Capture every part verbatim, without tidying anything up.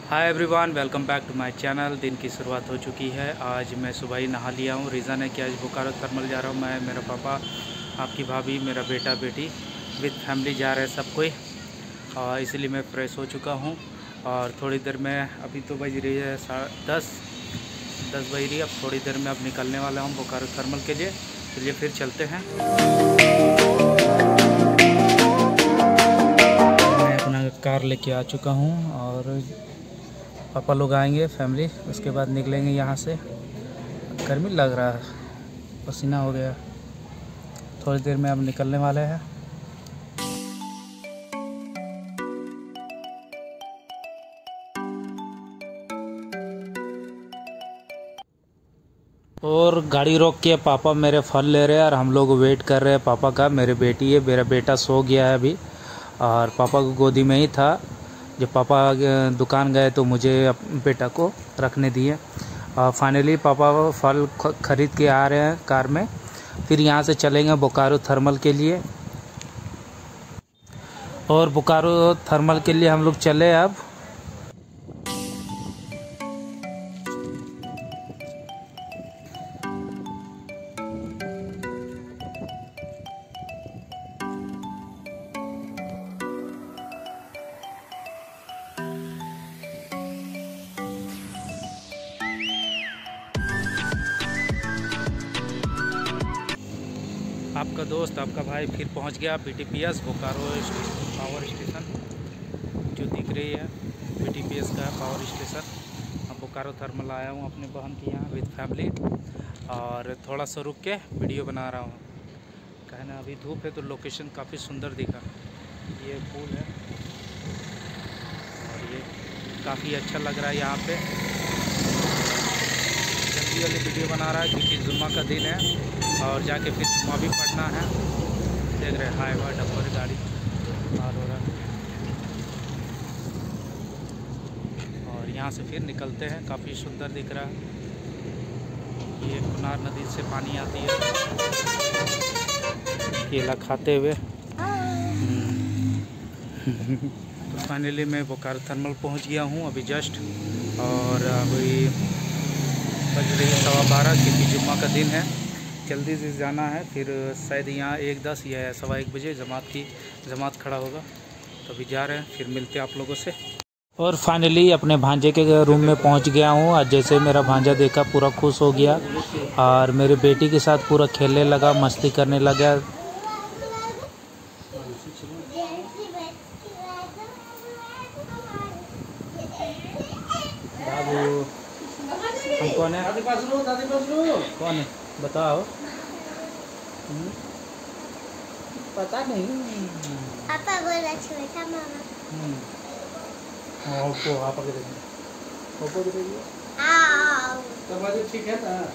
Hi everyone, welcome back to my channel. दिन की शुरुआत हो चुकी है। आज मैं सुबह ही नहा लिया हूँ। रीज़न है कि आज बोकारो थर्मल जा रहा हूँ मैं, मेरा पापा, आपकी भाभी, मेरा बेटा बेटी विद फैमिली जा रहे हैं सब कोई, और इसलिए मैं फ्रेश हो चुका हूँ। और थोड़ी देर में, अभी तो बज रही है दस दस बज रही है, अब थोड़ी देर में अब निकलने वाला हूँ बोकारो थर्मल के लिए। चलिए फिर चलते हैं। मैं अपना कार लेके आ चुका हूँ और पापा लोग आएंगे फैमिली, उसके बाद निकलेंगे यहाँ से। गर्मी लग रहा है, पसीना हो गया। थोड़ी देर में अब निकलने वाले हैं। और गाड़ी रोक के पापा मेरे फल ले रहे हैं और हम लोग वेट कर रहे हैं पापा का। मेरे बेटी है, मेरा बेटा सो गया है अभी और पापा को गोदी में ही था। जब पापा दुकान गए तो मुझे बेटा को रखने दिए। फाइनली पापा फल ख़रीद के आ रहे हैं कार में। फिर यहाँ से चलेंगे बोकारो थर्मल के लिए। और बोकारो थर्मल के लिए हम लोग चले अब। आपका दोस्त, आपका भाई फिर पहुंच गया B T P S Bokaro power station. जो दिख रही है बी टी पी एस का पावर स्टेशन। अब बोकारो थर्मल आया हूं अपने बहन के यहाँ विद फैमिली, और थोड़ा सा रुक के वीडियो बना रहा हूँ। कहना अभी धूप है तो लोकेशन काफ़ी सुंदर दिखा। ये पुल है और ये काफ़ी अच्छा लग रहा है यहाँ पे। जल्दी वाली वीडियो बना रहा है क्योंकि जुम्मा का दिन है और जाके फिर जुम्मा भी पढ़ना है। देख रहे हाई वाई डब्बर गाड़ी पार हो रहा है। और यहाँ से फिर निकलते हैं। काफ़ी सुंदर दिख रहा है। ये कुनार नदी से पानी आती है। केला खाते हुए तो फाइनली मैं बोकारो थर्मल पहुँच गया हूँ अभी जस्ट। और अभी बज रही है सवा बारह क्योंकि जुम्मा का दिन है। जल्दी से जाना है। फिर शायद यहाँ एक दस या सवा एक बजे जमात की जमात खड़ा होगा, तो अभी जा रहे हैं। फिर मिलते हैं आप लोगों से। और फाइनली अपने भांजे के रूम में पहुंच गया हूं। आज जैसे मेरा भांजा देखा पूरा खुश हो गया और मेरी बेटी के साथ पूरा खेलने लगा, मस्ती करने लगा। बाबू हम कौन है? दादी पास लो, दादी पास लो। कौन है बताओ? हुँ? पता नहीं। पापा बोला छोटा मामा। हम्म। हाँ ओप्पो आप आगे देखिए। ओप्पो दिखाइए। आओ। तो बाजू ठीक है ना?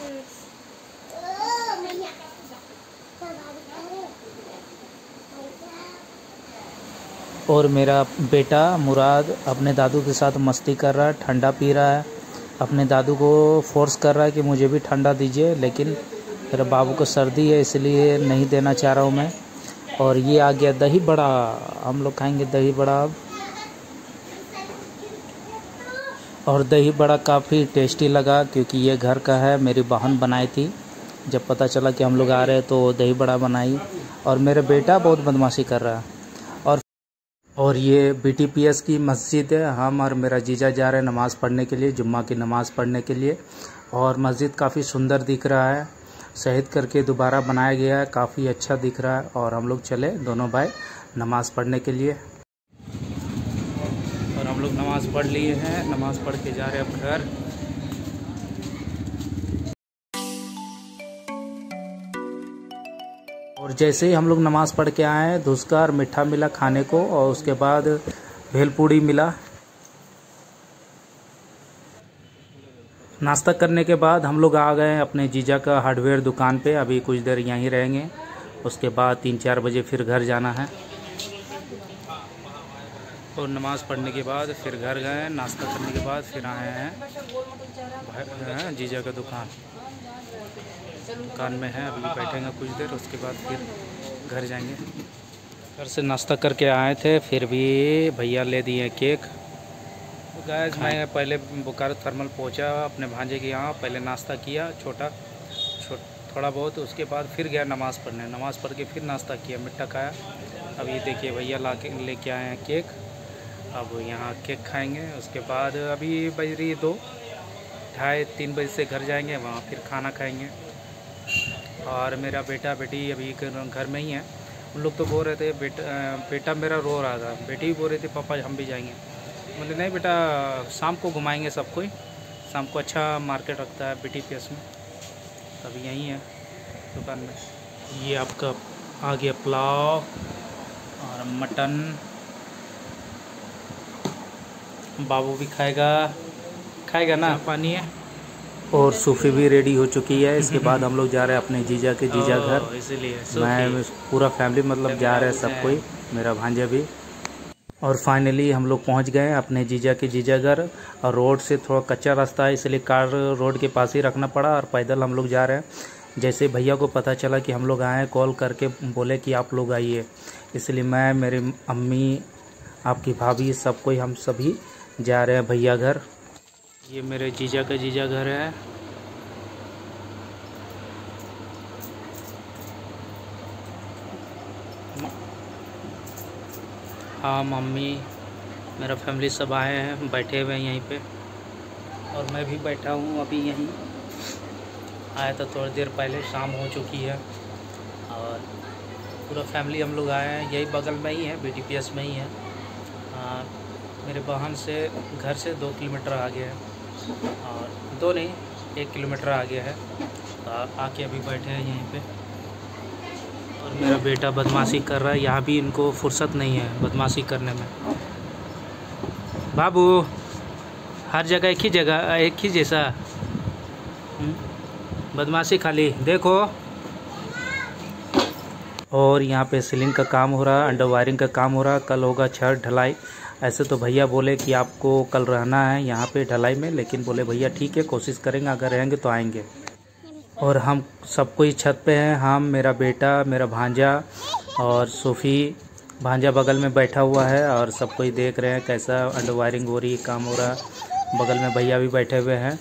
ओ मैया। और मेरा बेटा मुराद अपने दादू के साथ मस्ती कर रहा है, ठंडा पी रहा है। अपने दादू को फोर्स कर रहा है कि मुझे भी ठंडा दीजिए, लेकिन मेरे बाबू को सर्दी है इसलिए नहीं देना चाह रहा हूँ मैं। और ये आ गया दही बड़ा। हम लोग खाएंगे दही बड़ा अब। और दही बड़ा काफ़ी टेस्टी लगा क्योंकि ये घर का है, मेरी बहन बनाई थी। जब पता चला कि हम लोग आ रहे हैं तो दही बड़ा बनाई। और मेरा बेटा बहुत बदमाशी कर रहा है। और और ये बी टी पी एस की मस्जिद है। हम और मेरा जीजा जा रहे हैं नमाज़ पढ़ने के लिए, जुम्मा की नमाज़ पढ़ने के लिए। और मस्जिद काफ़ी सुंदर दिख रहा है, शहीद करके दोबारा बनाया गया है, काफ़ी अच्छा दिख रहा है। और हम लोग चले दोनों भाई नमाज़ पढ़ने के लिए। और हम लोग नमाज़ पढ़ लिए हैं, नमाज़ पढ़ के जा रहे हैं अब घर। और जैसे ही हम लोग नमाज़ पढ़ के आए हैं, धुसका और मीठा मिला खाने को, और उसके बाद भेलपूड़ी मिला। नाश्ता करने के बाद हम लोग आ गए अपने जीजा का हार्डवेयर दुकान पे। अभी कुछ देर यहीं रहेंगे, उसके बाद तीन चार बजे फिर घर जाना है। और नमाज़ पढ़ने के बाद फिर घर गए, नाश्ता करने के बाद फिर आए हैं जीजा का दुकान। दुकान में है, अभी बैठेंगे कुछ देर, उसके बाद फिर घर जाएंगे। घर से नाश्ता करके आए थे, फिर भी भैया ले दिए केक। गाइस मैं पहले बोकारो थर्मल पहुंचा अपने भांजे के यहाँ, पहले नाश्ता किया छोटा छो थोड़ा बहुत, उसके बाद फिर गया नमाज़ पढ़ने, नमाज़ पढ़ के फिर नाश्ता किया, मिट्टा खाया। अब ये देखिए भैया ला के लेके आए हैं केक, अब यहाँ केक खाएंगे। उसके बाद अभी बज रही है दो ढाई तीन बजे से घर जाएंगे, वहाँ फिर खाना खाएंगे। और मेरा बेटा बेटी अभी घर में ही है। उन लोग तो बोल रहे थे, बेटा बेटा मेरा रो रहा था, बेटी भी बोल रही थी पापा हम भी जाएंगे। बोले नहीं बेटा शाम को घुमाएंगे सब कोई, शाम को अच्छा मार्केट रखता है बी टी पी एस में, अभी यहीं है दुकान में। ये आपका आ गया पुलाव और मटन, बाबू भी खाएगा खाएगा ना, पानी है। और सूफी भी रेडी हो चुकी है। इसके बाद हम लोग जा रहे हैं अपने जीजा के जीजा घर, इसलिए मैं पूरा फैमिली मतलब जा रहे हैं सब कोई, मेरा भांजा भी। और फाइनली हम लोग पहुंच गए अपने जीजा के जीजा घर। और रोड से थोड़ा कच्चा रास्ता है, इसलिए कार रोड के पास ही रखना पड़ा और पैदल हम लोग जा रहे हैं। जैसे भैया को पता चला कि हम लोग आए, कॉल करके बोले कि आप लोग आइए, इसलिए मैं, मेरी अम्मी, आपकी भाभी, सब कोई, हम सभी जा रहे हैं भैया घर। ये मेरे जीजा का जीजा घर है। हाँ मम्मी, मेरा फैमिली सब आए हैं, बैठे हुए हैं यहीं पे, और मैं भी बैठा हूँ अभी यहीं। आया था थोड़ी देर पहले, शाम हो चुकी है। और पूरा फैमिली हम लोग आए हैं, यही बगल में ही है, बी टी पी एस में ही है। आ, मेरे बहन से घर से दो किलोमीटर आगे है, और दो नहीं एक किलोमीटर आगे है। तो आके अभी बैठे हैं यहीं पे। और मेरा बेटा बदमाशी कर रहा है, यहाँ भी इनको फुर्सत नहीं है बदमाशी करने में। बाबू हर जगह एक ही जगह एक ही जैसा बदमाशी खाली, देखो। और यहाँ पे सीलिंग का काम हो रहा है, अंडर वायरिंग का काम हो रहा है, कल होगा छत ढलाई। ऐसे तो भैया बोले कि आपको कल रहना है यहाँ पे ढलाई में, लेकिन बोले भैया ठीक है कोशिश करेंगे, अगर रहेंगे तो आएंगे। और हम सब कोई छत पे हैं, हम, मेरा बेटा, मेरा भांजा और सूफी। भांजा बगल में बैठा हुआ है और सब कोई देख रहे हैं कैसा अंडर वायरिंग हो रही है, काम हो रहा है। बगल में भैया भी बैठे हुए हैं।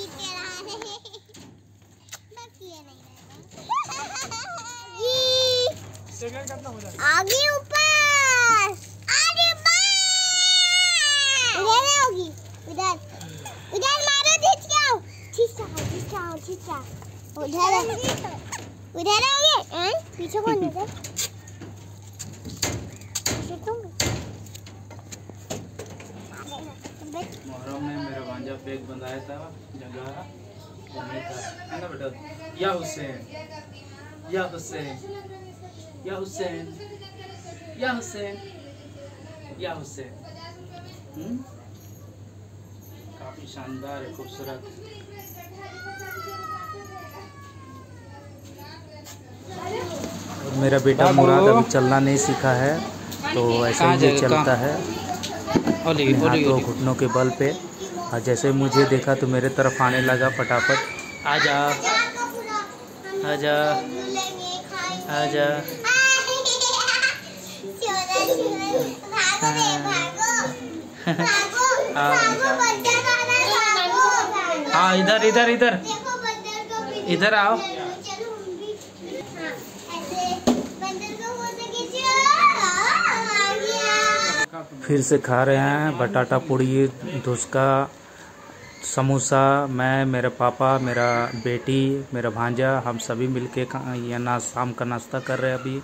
आगे ऊपर, आगे होगी, उधर उधर मारो, खींच के आओ, खींच आओ, खींच आओ, खींच आओ, उधर उधर आओगे, पीछे कौन है? मुहर्रम में मेरा भांजा बैग बंधाया था जगह वहीं था, है ना बेटा? या हुसैन, या हुसैन, या हुसैन, या हुसैन, या हुसैन। हम्म, काफी शानदार है, खूबसूरत। और मेरा बेटा मुराद अभी चलना नहीं सीखा है, तो ऐसे ही चलता है अपने हाथों घुटनों के बल पे। और जैसे मुझे देखा तो मेरे तरफ आने लगा फटाफट। आजा आजा आजा, हाँ इधर इधर इधर इधर आओ। फिर से खा रहे हैं बटाटा पूड़ी, धुसका, समोसा। मैं, मेरे पापा, मेरा बेटी, मेरा भांजा, हम सभी मिलके ये ना शाम का नाश्ता कर रहे हैं अभी।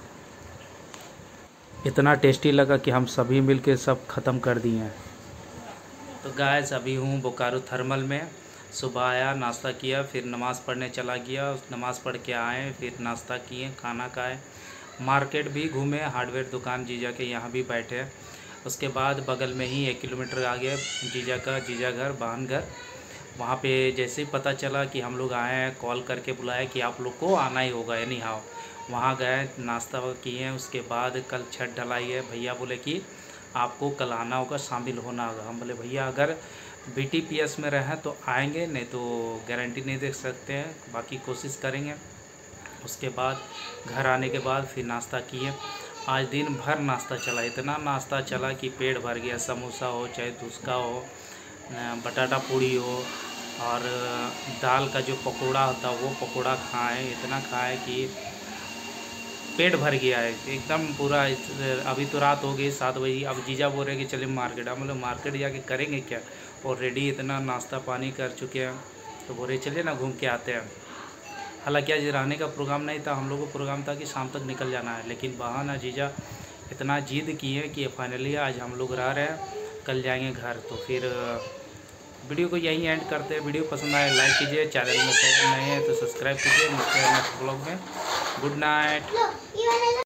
इतना टेस्टी लगा कि हम सभी मिलके सब ख़त्म कर दिए हैं। तो गाइस अभी हूँ बोकारो थर्मल में। सुबह आया, नाश्ता किया, फिर नमाज़ पढ़ने चला गया, उस नमाज़ पढ़ के आए, फिर नाश्ता किए, खाना खाए, मार्केट भी घूमे, हार्डवेयर दुकान जीजा के यहाँ भी बैठे। उसके बाद बगल में ही एक किलोमीटर आगे जीजा का जीजा घर, बहन घर। वहाँ पे जैसे ही पता चला कि हम लोग आए हैं, कॉल करके बुलाया कि आप लोग को आना ही होगा, यानी हाँ। वहाँ गए, नाश्ता किए। उसके बाद कल छत ढलाई है, भैया बोले कि आपको कल आना होगा, शामिल होना होगा। हम बोले भैया अगर बी टी पी एस में रहें तो आएंगे, नहीं तो गारंटी नहीं दे सकते हैं, बाकी कोशिश करेंगे। उसके बाद घर आने के बाद फिर नाश्ता किए। आज दिन भर नाश्ता चला, इतना नाश्ता चला कि पेट भर गया। समोसा हो चाहे धुसका हो बटाटा पूड़ी हो और दाल का जो पकोड़ा होता है वो पकोड़ा खाएं। इतना खाएं कि पेट भर गया है एकदम पूरा। अभी तो रात हो गई सात बजे, अब जीजा बोल रहे कि चले मार्केट। हम लोग मार्केट जाके करेंगे क्या, ऑलरेडी इतना नाश्ता पानी कर चुके हैं, तो बोल रहे चलिए ना घूम के आते हैं। हालांकि आज रहने का प्रोग्राम नहीं था, हम लोग को प्रोग्राम था कि शाम तक निकल जाना है, लेकिन बहाना जीजा इतना जिद किए कि फाइनली आज हम लोग रह रहे हैं, कल जाएंगे घर। तो फिर वीडियो को यहीं एंड करते हैं। वीडियो पसंद आए लाइक कीजिए, चैनल में नए हैं तो सब्सक्राइब कीजिए। मिलते हैं नेक्स्ट ब्लॉग में। Good night.